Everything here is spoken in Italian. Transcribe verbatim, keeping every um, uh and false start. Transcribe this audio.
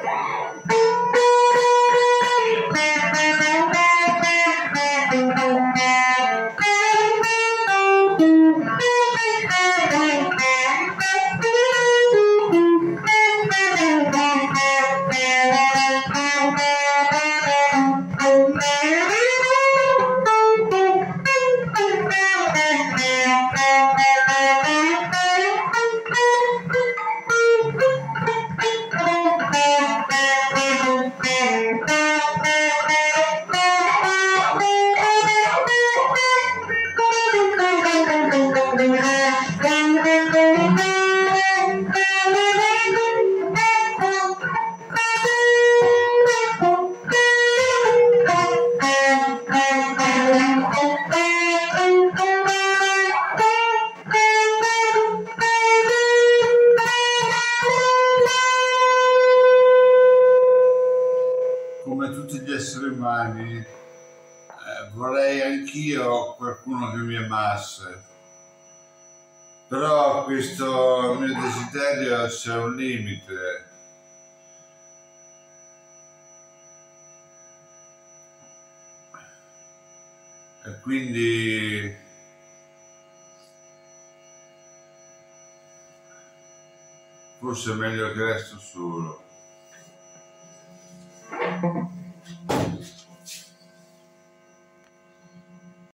Come tutti gli esseri umani, eh, vorrei anch'io qualcuno che mi amasse, però questo mio desiderio c'è un limite. E quindi forse è meglio che resto solo.